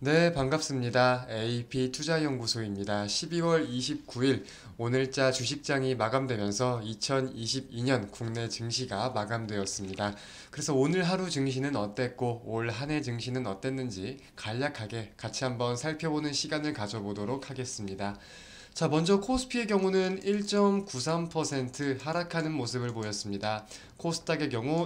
네, 반갑습니다. AP투자연구소입니다. 12월 29일 오늘자 주식장이 마감되면서 2022년 국내 증시가 마감되었습니다. 그래서 오늘 하루 증시는 어땠고 올 한 해 증시는 어땠는지 간략하게 같이 한번 살펴보는 시간을 가져보도록 하겠습니다. 자, 먼저 코스피의 경우는 1.93% 하락하는 모습을 보였습니다. 코스닥의 경우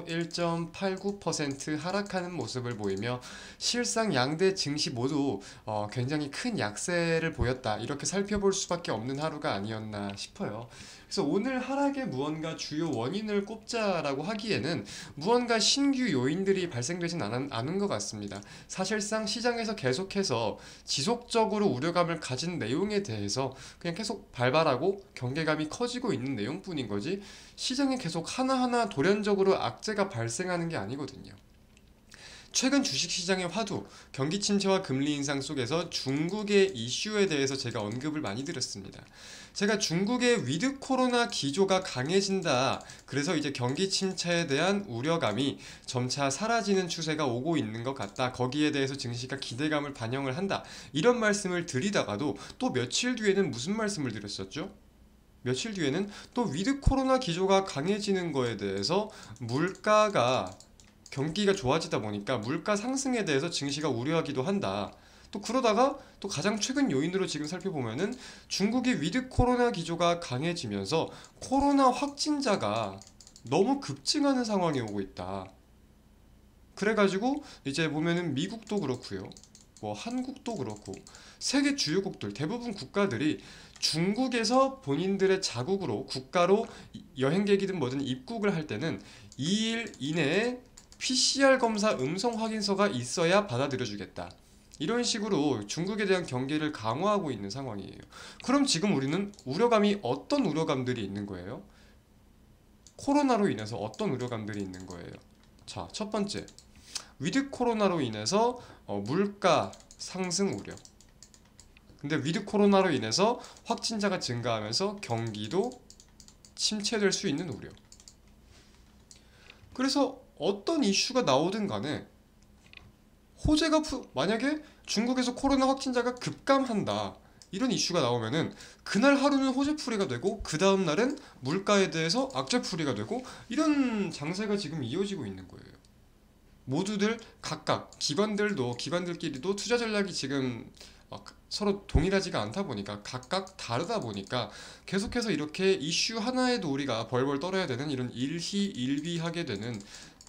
1.89% 하락하는 모습을 보이며 실상 양대 증시 모두 굉장히 큰 약세를 보였다. 이렇게 살펴볼 수밖에 없는 하루가 아니었나 싶어요. 그래서 오늘 하락의 무언가 주요 원인을 꼽자라고 하기에는 무언가 신규 요인들이 발생되진 않은 것 같습니다. 사실상 시장에서 계속해서 지속적으로 우려감을 가진 내용에 대해서 그냥 계속 발발하고 경계감이 커지고 있는 내용뿐인 거지 시장에 계속 하나하나 돌연적으로 악재가 발생하는 게 아니거든요. 최근 주식시장의 화두, 경기 침체와 금리 인상 속에서 중국의 이슈에 대해서 제가 언급을 많이 드렸습니다. 제가 중국의 위드 코로나 기조가 강해진다. 그래서 이제 경기 침체에 대한 우려감이 점차 사라지는 추세가 오고 있는 것 같다. 거기에 대해서 증시가 기대감을 반영을 한다. 이런 말씀을 드리다가도 또 며칠 뒤에는 무슨 말씀을 드렸었죠? 며칠 뒤에는 또 위드 코로나 기조가 강해지는 거에 대해서 물가가 경기가 좋아지다 보니까 물가 상승에 대해서 증시가 우려하기도 한다. 또 그러다가 또 가장 최근 요인으로 지금 살펴보면은 중국의 위드 코로나 기조가 강해지면서 코로나 확진자가 너무 급증하는 상황이 오고 있다. 그래가지고 이제 보면은 미국도 그렇고요. 뭐 한국도 그렇고 세계 주요국들 대부분 국가들이 중국에서 본인들의 자국으로 국가로 여행객이든 뭐든 입국을 할 때는 2일 이내에 PCR 검사 음성 확인서가 있어야 받아들여주겠다. 이런 식으로 중국에 대한 경계를 강화하고 있는 상황이에요. 그럼 지금 우리는 우려감이 어떤 우려감들이 있는 거예요? 코로나로 인해서 어떤 우려감들이 있는 거예요? 자, 첫 번째. 위드 코로나로 인해서 물가 상승 우려. 근데 위드 코로나로 인해서 확진자가 증가하면서 경기도 침체될 수 있는 우려. 그래서 어떤 이슈가 나오든 간에 호재가 만약에 중국에서 코로나 확진자가 급감한다. 이런 이슈가 나오면은 그날 하루는 호재풀이가 되고 그 다음 날은 물가에 대해서 악재풀이가 되고 이런 장세가 지금 이어지고 있는 거예요. 모두들 각각 기관들끼리도 투자 전략이 지금 서로 동일하지가 않다 보니까 각각 다르다 보니까 계속해서 이렇게 이슈 하나에도 우리가 벌벌 떨어야 되는 이런 일희일비하게 되는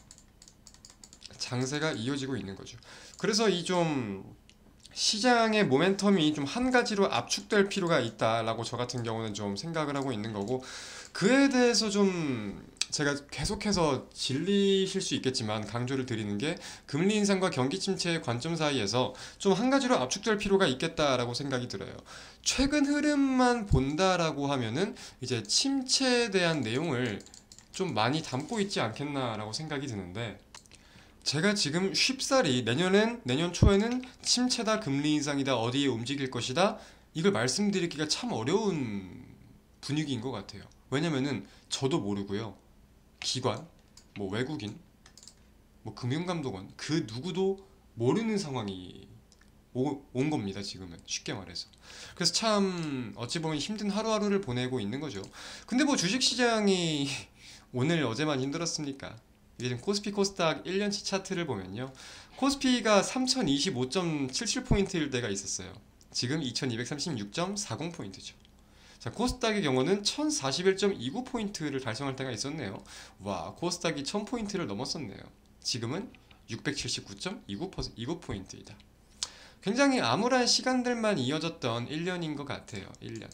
장세가 이어지고 있는 거죠. 그래서 이 좀 시장의 모멘텀이 좀 한 가지로 압축될 필요가 있다라고 저 같은 경우는 좀 생각을 하고 있는 거고 그에 대해서 좀 제가 계속해서 질리실 수 있겠지만 강조를 드리는 게 금리 인상과 경기 침체의 관점 사이에서 좀 한 가지로 압축될 필요가 있겠다라고 생각이 들어요. 최근 흐름만 본다라고 하면은 이제 침체에 대한 내용을 좀 많이 담고 있지 않겠나라고 생각이 드는데 제가 지금 쉽사리 내년 초에는 침체다 금리 인상이다 어디에 움직일 것이다 이걸 말씀드리기가 참 어려운 분위기인 것 같아요. 왜냐면은 저도 모르고요. 기관, 뭐 외국인, 뭐 금융감독원 그 누구도 모르는 상황이 온 겁니다. 지금은 쉽게 말해서. 그래서 참 어찌 보면 힘든 하루하루를 보내고 있는 거죠. 근데 뭐 주식시장이 오늘 어제만 힘들었습니까? 이게 지금 코스피 코스닥 1년치 차트를 보면요. 코스피가 3025.77포인트일 때가 있었어요. 지금 2236.40포인트죠. 자, 코스닥의 경우는 1041.29포인트를 달성할 때가 있었네요. 와, 코스닥이 1000포인트를 넘었었네요. 지금은 679.29포인트이다. 굉장히 암울한 시간들만 이어졌던 1년인 것 같아요. 1년.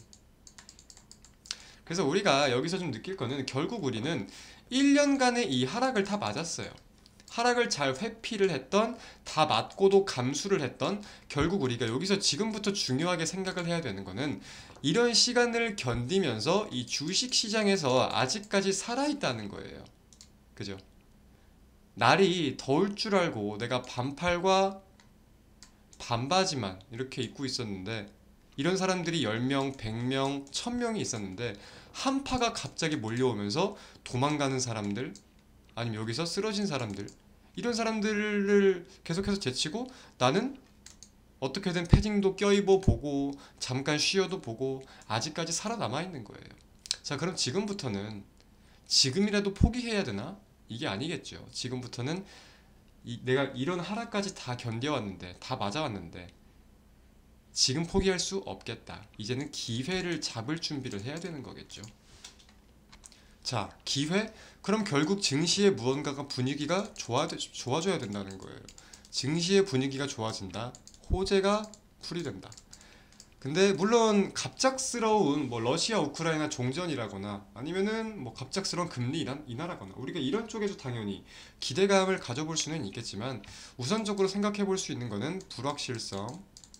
그래서 우리가 여기서 좀 느낄 거는 결국 우리는 1년간의 이 하락을 다 맞았어요. 하락을 잘 회피를 했던, 다 맞고도 감수를 했던, 결국 우리가 여기서 지금부터 중요하게 생각을 해야 되는 거는 이런 시간을 견디면서 이 주식 시장에서 아직까지 살아있다는 거예요. 그죠? 날이 더울 줄 알고 내가 반팔과 반바지만 이렇게 입고 있었는데 이런 사람들이 10명, 100명, 1000명이 있었는데 한파가 갑자기 몰려오면서 도망가는 사람들 아니면 여기서 쓰러진 사람들 이런 사람들을 계속해서 제치고 나는 어떻게든 패딩도 껴입어 보고 잠깐 쉬어도 보고 아직까지 살아남아 있는 거예요. 자, 그럼 지금부터는 지금이라도 포기해야 되나? 이게 아니겠죠. 지금부터는 내가 이런 하락까지 다 견뎌왔는데, 다 맞아왔는데 지금 포기할 수 없겠다. 이제는 기회를 잡을 준비를 해야 되는 거겠죠. 자, 기회? 그럼 결국 증시의 무언가가 분위기가 좋아져야 된다는 거예요. 증시의 분위기가 좋아진다. 호재가 풀이된다. 근데 물론 갑작스러운 뭐 러시아 우크라이나 종전이라거나 아니면은 뭐 갑작스러운 금리 인하라거나 우리가 이런 쪽에서 당연히 기대감을 가져볼 수는 있겠지만 우선적으로 생각해 볼 수 있는 거는 불확실성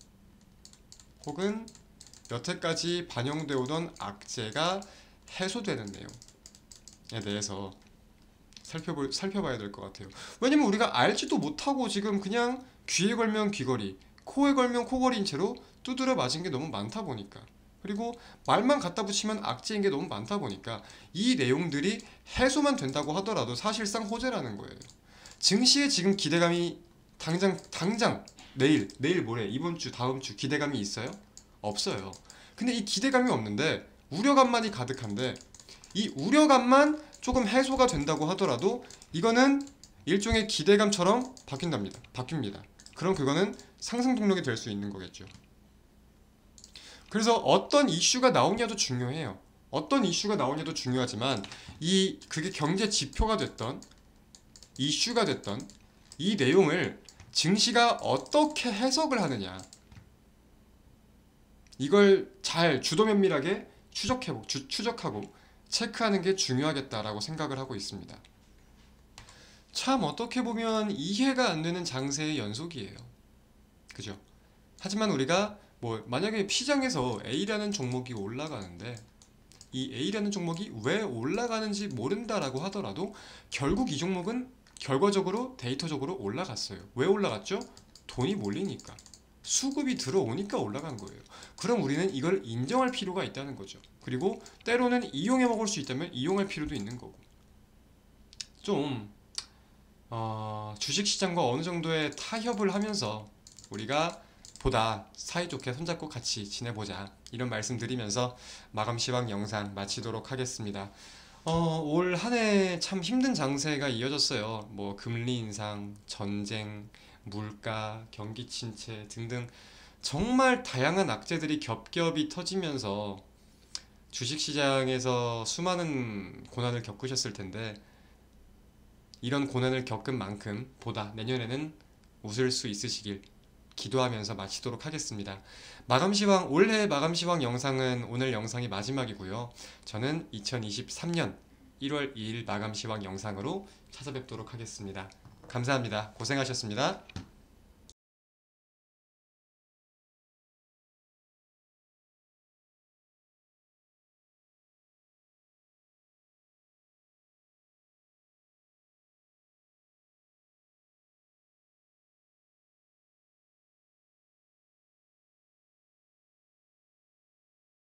혹은 여태까지 반영되어 오던 악재가 해소되는 내용에 대해서 살펴봐야 될 것 같아요. 왜냐면 우리가 알지도 못하고 지금 그냥 귀에 걸면 귀걸이, 코에 걸면 코걸이인 채로 두드려 맞은 게 너무 많다 보니까, 그리고 말만 갖다 붙이면 악재인 게 너무 많다 보니까 이 내용들이 해소만 된다고 하더라도 사실상 호재라는 거예요. 증시에 지금 기대감이 당장 내일 모레 이번 주 다음 주 기대감이 있어요? 없어요. 근데 이 기대감이 없는데 우려감만이 가득한데 이 우려감만 조금 해소가 된다고 하더라도 이거는 일종의 기대감처럼 바뀝니다. 그럼 그거는 상승 동력이 될 수 있는 거겠죠. 그래서 어떤 이슈가 나오냐도 중요해요. 어떤 이슈가 나오냐도 중요하지만 그게 경제 지표가 됐던 이슈가 됐던 이 내용을 증시가 어떻게 해석을 하느냐, 이걸 잘 주도 면밀하게 추적하고 체크하는 게 중요하겠다라고 생각을 하고 있습니다. 참 어떻게 보면 이해가 안 되는 장세의 연속이에요. 그죠? 하지만 우리가 만약에 시장에서 A라는 종목이 올라가는데 이 A라는 종목이 왜 올라가는지 모른다라고 하더라도 결국 이 종목은 결과적으로 데이터적으로 올라갔어요. 왜 올라갔죠? 돈이 몰리니까. 수급이 들어오니까 올라간 거예요. 그럼 우리는 이걸 인정할 필요가 있다는 거죠. 그리고 때로는 이용해 먹을 수 있다면 이용할 필요도 있는 거고. 좀 주식시장과 어느 정도의 타협을 하면서 우리가 보다 사이좋게 손잡고 같이 지내보자, 이런 말씀 드리면서 마감 시황 영상 마치도록 하겠습니다. 올 한 해 참 힘든 장세가 이어졌어요. 뭐 금리 인상, 전쟁, 물가, 경기 침체 등등 정말 다양한 악재들이 겹겹이 터지면서 주식시장에서 수많은 고난을 겪으셨을 텐데, 이런 고난을 겪은 만큼 보다 내년에는 웃을 수 있으시길 기도하면서 마치도록 하겠습니다. 올해 마감시황 영상은 오늘 영상이 마지막이고요. 저는 2023년 1월 2일 마감시황 영상으로 찾아뵙도록 하겠습니다. 감사합니다. 고생하셨습니다.